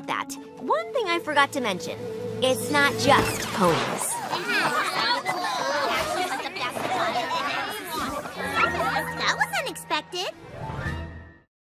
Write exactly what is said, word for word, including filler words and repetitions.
about that. One thing I forgot to mention. It's not just ponies. That was unexpected.